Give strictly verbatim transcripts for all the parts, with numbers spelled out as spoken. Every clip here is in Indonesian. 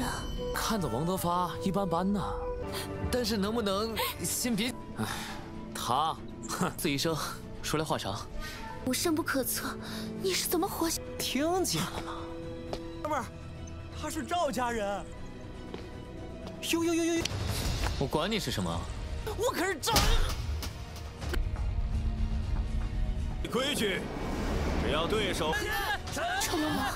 啊， 看着王德发一般般呐，但是能不能先别……哎，他，哼，这一生说来话长。 我深不可测，你是怎么活下？ 听见了吗？ 哥们儿，他是赵家人。呦呦呦呦呦！ 我管你是什么，我可是赵。 规矩，只要对手。 成龙吗？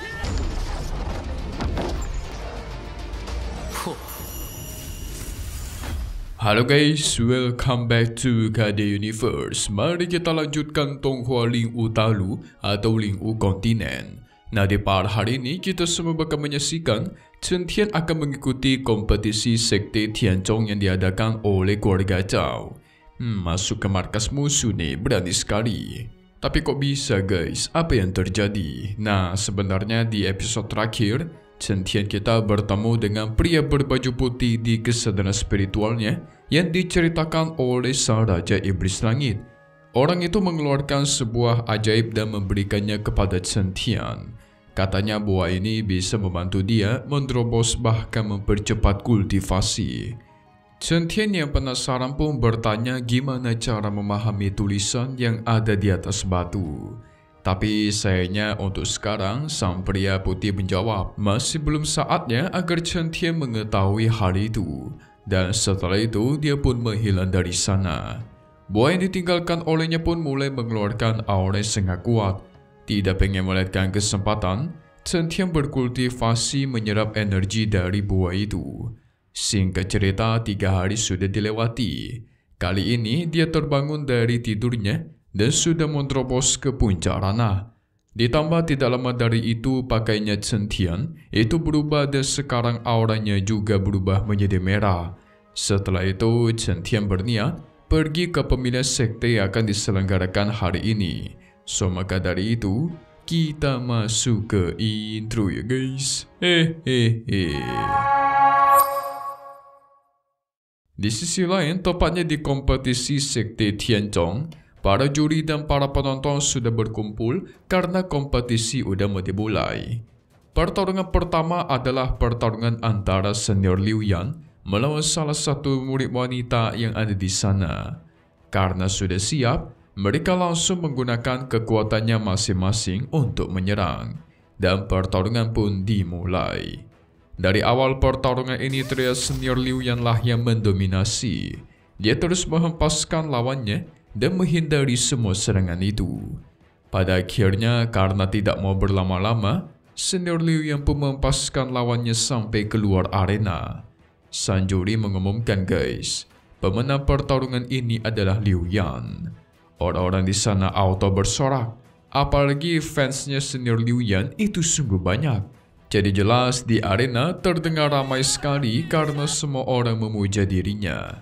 Halo guys, welcome back to K D Universe. Mari kita lanjutkan Tonghua Ling U Talu atau Ling U Kontinen. Nah, di part hari ini kita semua bakal menyaksikan Chen Tian akan mengikuti kompetisi Sekte Tianzhong yang diadakan oleh keluarga Zhao. Hmm, masuk ke markas musuh nih, berani sekali. Tapi kok bisa guys? Apa yang terjadi? Nah, sebenarnya di episode terakhir Chen Tian kita bertemu dengan pria berbaju putih di kesadaran spiritualnya yang diceritakan oleh sang Raja Iblis Langit. Orang itu mengeluarkan sebuah ajaib dan memberikannya kepada Chen Tian. Katanya bahwa ini bisa membantu dia menerobos bahkan mempercepat kultivasi. Chen Tian yang penasaran pun bertanya gimana cara memahami tulisan yang ada di atas batu. Tapi sayangnya untuk sekarang, sang pria putih menjawab, masih belum saatnya agar Chen Tian mengetahui hal itu. Dan setelah itu, dia pun menghilang dari sana. Buah yang ditinggalkan olehnya pun mulai mengeluarkan aura yang sangat kuat. Tidak pengen melewatkan kesempatan, Chen Tian berkultivasi menyerap energi dari buah itu. Singkat cerita, tiga hari sudah dilewati. Kali ini, dia terbangun dari tidurnya dan sudah menerobos ke puncak ranah. Ditambah tidak lama dari itu pakainya Chen Tian itu berubah dan sekarang auranya juga berubah menjadi merah. Setelah itu Chen Tian berniat pergi ke pemilihan sekte yang akan diselenggarakan hari ini. So maka dari itu kita masuk ke intro ya guys. Hehehe. Di sisi lain, tepatnya di kompetisi sekte Tianzhong, para juri dan para penonton sudah berkumpul karena kompetisi udah mau dimulai. Pertarungan pertama adalah pertarungan antara senior Liu Yan melawan salah satu murid wanita yang ada di sana. Karena sudah siap, mereka langsung menggunakan kekuatannya masing-masing untuk menyerang. Dan pertarungan pun dimulai. Dari awal pertarungan ini terlihat senior Liu Yan lah yang mendominasi. Dia terus menghempaskan lawannya dan menghindari semua serangan itu. Pada akhirnya, karena tidak mau berlama-lama, senior Liu Yan pun menghempaskan lawannya sampai keluar arena. Sang juri mengumumkan guys, pemenang pertarungan ini adalah Liu Yan. Orang-orang di sana auto bersorak, apalagi fansnya senior Liu Yan itu sungguh banyak. Jadi jelas di arena terdengar ramai sekali karena semua orang memuja dirinya.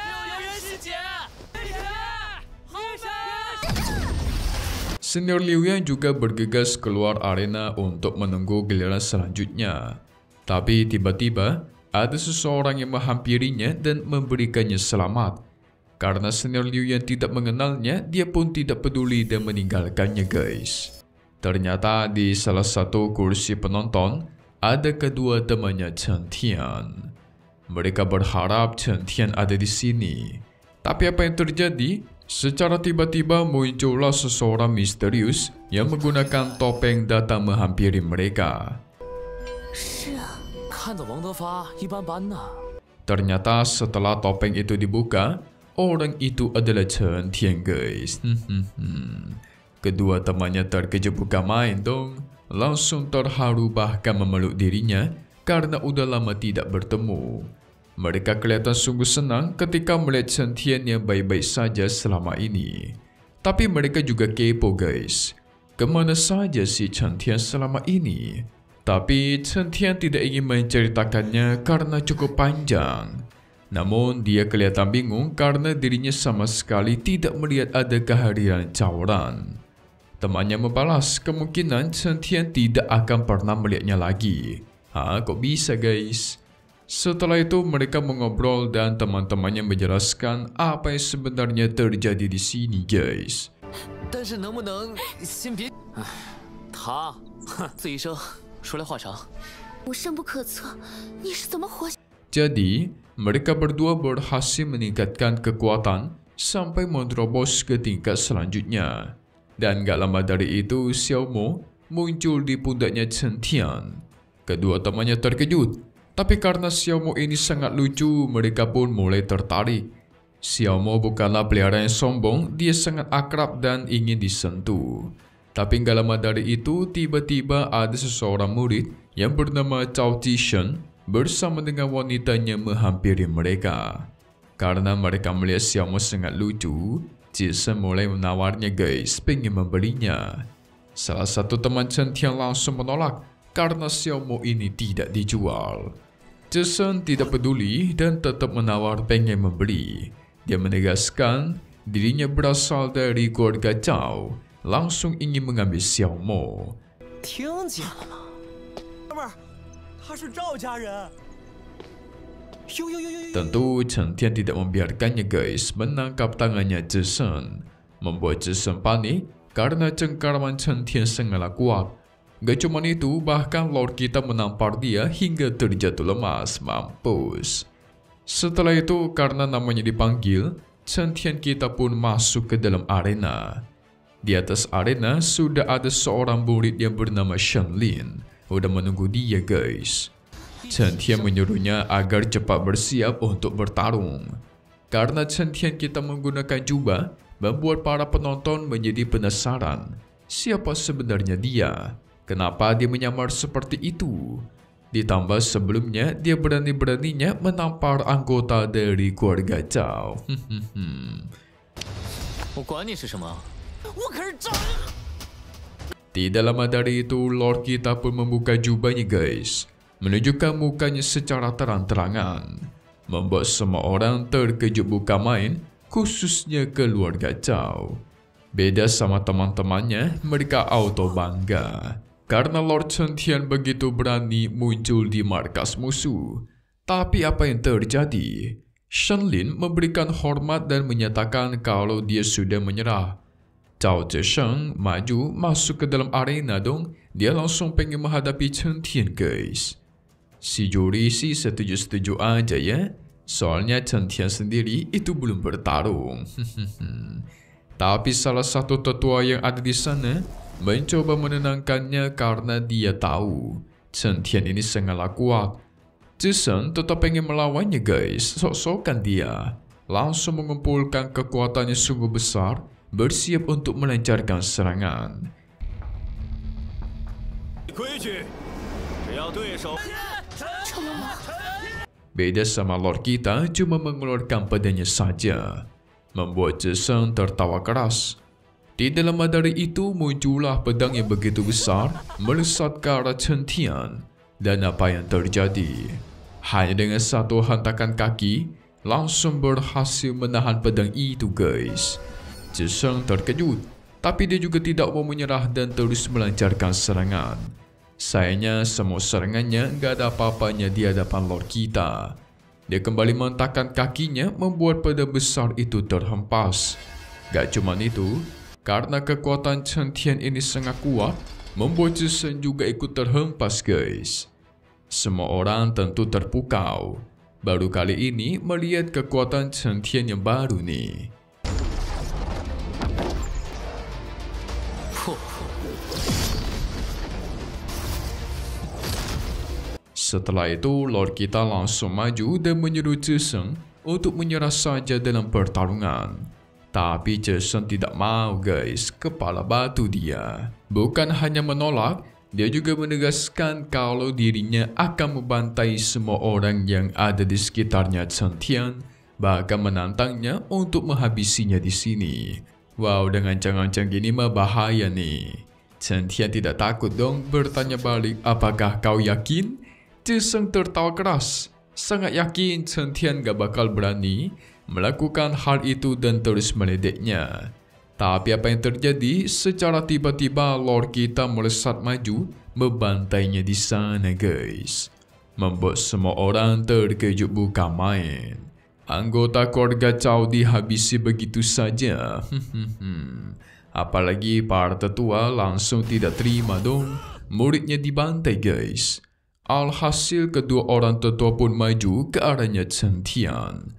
Senior Liu Yan juga bergegas keluar arena untuk menunggu giliran selanjutnya. Tapi tiba-tiba ada seseorang yang menghampirinya dan memberikannya selamat. Karena senior Liu Yan tidak mengenalnya, dia pun tidak peduli dan meninggalkannya guys. Ternyata di salah satu kursi penonton ada kedua temannya Chen Tian. Mereka berharap Chen Tian ada di sini. Tapi apa yang terjadi? Secara tiba-tiba muncullah seseorang misterius yang menggunakan topeng datang menghampiri mereka. Ternyata setelah topeng itu dibuka, orang itu adalah Chen Tian guys. Kedua temannya terkejut bukan main dong. Langsung terharu bahkan memeluk dirinya karena udah lama tidak bertemu. Mereka kelihatan sungguh senang ketika melihat Chen Tian yang baik-baik saja selama ini. Tapi mereka juga kepo guys. Kemana saja si Chen Tian selama ini? Tapi Chen Tian tidak ingin menceritakannya karena cukup panjang. Namun dia kelihatan bingung karena dirinya sama sekali tidak melihat ada kehadiran Caoran. Temannya membalas kemungkinan Chen Tian tidak akan pernah melihatnya lagi. Ha, kok bisa guys? Setelah itu mereka mengobrol dan teman-temannya menjelaskan apa yang sebenarnya terjadi di sini guys. 但是能不能先别？他，哼，这一生说来话长。 我深不可测，你是怎么活？ Jadi, mereka berdua berhasil meningkatkan kekuatan sampai menerobos ke tingkat selanjutnya. Dan gak lama dari itu, Xiao Mo muncul di pundaknya Chen Tian. Kedua temannya terkejut, tapi karena Xiao Mo ini sangat lucu, mereka pun mulai tertarik. Xiao Mo bukanlah pelihara yang sombong, dia sangat akrab dan ingin disentuh. Tapi gak lama dari itu, tiba-tiba ada seseorang murid yang bernama Cao Zhishen bersama dengan wanitanya menghampiri mereka. Karena mereka melihat Xiao Mo sangat lucu, Zhishen mulai menawarnya guys, pengen membelinya. Salah satu teman Chen Tian langsung menolak karena Xiao Mo ini tidak dijual. Zhishen tidak peduli dan tetap menawar pengen membeli. Dia menegaskan dirinya berasal dari keluarga Zhao, langsung ingin mengambil Xiao Mo. 听见了吗？哥们儿，他是赵家人。呦呦呦呦呦！ Tentu Chen Tian tidak membiarkannya guys menangkap tangannya Zhishen, membuat Zhishen panik karena cengkaraman Chen Tian sangatlah kuat. Gak cuma itu, bahkan Lord kita menampar dia hingga terjatuh lemas, mampus. Setelah itu, karena namanya dipanggil, Chen Tian kita pun masuk ke dalam arena. Di atas arena sudah ada seorang murid yang bernama Shen Lin, udah menunggu dia guys. Chen Tian menyuruhnya agar cepat bersiap untuk bertarung. Karena Chen Tian kita menggunakan jubah, membuat para penonton menjadi penasaran. Siapa sebenarnya dia? Kenapa dia menyamar seperti itu? Ditambah sebelumnya dia berani-beraninya menampar anggota dari keluarga Zhao. Tidak lama dari itu, Lord kita pun membuka jubahnya guys, menunjukkan mukanya secara terang-terangan, membuat semua orang terkejut bukan main, khususnya keluarga Zhao. Beda sama teman-temannya, mereka auto bangga karena Lord Chen Tian begitu berani muncul di markas musuh. Tapi apa yang terjadi? Shen Lin memberikan hormat dan menyatakan kalau dia sudah menyerah. Cao Zhishen maju masuk ke dalam arena dong. Dia langsung pengen menghadapi Chen Tian guys. Si juri sih setuju-setuju aja ya. Soalnya Chen Tian sendiri itu belum bertarung. Tapi salah satu tetua yang ada di sana mencoba menenangkannya karena dia tahu Chen Tian ini sangatlah kuat. Zhishen tetap pengen melawannya guys, sok-sokan dia. Langsung mengumpulkan kekuatannya sungguh besar, bersiap untuk melancarkan serangan. Beda sama Lord kita, cuma mengeluarkan pedangnya saja, membuat Zhishen tertawa keras. Tidak lama dari itu muncullah pedang yang begitu besar melesat ke arah Chen Tian. Dan apa yang terjadi? Hanya dengan satu hentakan kaki langsung berhasil menahan pedang itu guys. Zhishen terkejut, tapi dia juga tidak mau menyerah dan terus melancarkan serangan. Sayangnya semua serangannya gak ada apa-apanya di hadapan Lord kita. Dia kembali mengentakkan kakinya membuat pedang besar itu terhempas. Gak cuma itu, karena kekuatan Chen Tian ini sangat kuat, membuat Zhishen juga ikut terhempas guys. Semua orang tentu terpukau. Baru kali ini melihat kekuatan Chen Tian yang baru nih. Setelah itu, Lord kita langsung maju dan menyuruh Zhishen untuk menyerah saja dalam pertarungan. Tapi Zhishen tidak mau guys, kepala batu dia. Bukan hanya menolak, dia juga menegaskan kalau dirinya akan membantai semua orang yang ada di sekitarnya Chen Tian, bahkan menantangnya untuk menghabisinya di sini. Wow, dengan cang-cang gini mah bahaya nih. Chen Tian tidak takut dong, bertanya balik, apakah kau yakin? Zhishen tertawa keras, sangat yakin Chen Tian gak bakal berani melakukan hal itu dan terus meledeknya. Tapi apa yang terjadi? Secara tiba-tiba Lord kita melesat maju membantainya di sana guys, membuat semua orang terkejut bukan main. Anggota keluarga Zhao dihabisi begitu saja. Apalagi para tetua langsung tidak terima dong, muridnya dibantai guys. Alhasil kedua orang tetua pun maju ke arahnya Chen Tian.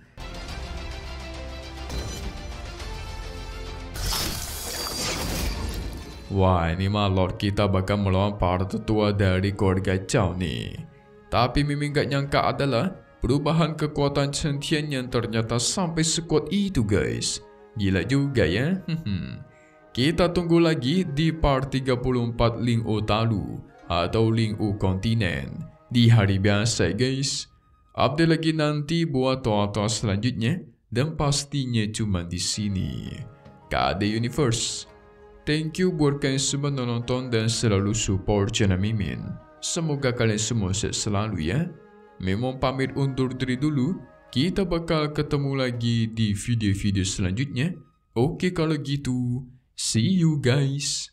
Wah, ini mah Lord kita bakal melawan para tetua dari keluarga Zhao ni. Tapi Miming gak nyangka adalah perubahan kekuatan Chen Tian yang ternyata sampai sekuat itu guys. Gila juga ya. Kita tunggu lagi di part tiga puluh empat Ling U Talu atau Ling U Kontinen di hari biasa guys. Update lagi nanti buat toa-toa selanjutnya dan pastinya cuma di sini. K D Universe. Thank you buat kalian semua nonton dan selalu support channel Mimin. Semoga kalian semua sehat selalu ya. Memang pamit undur diri dulu. Kita bakal ketemu lagi di video-video selanjutnya. Oke kalau gitu. See you guys.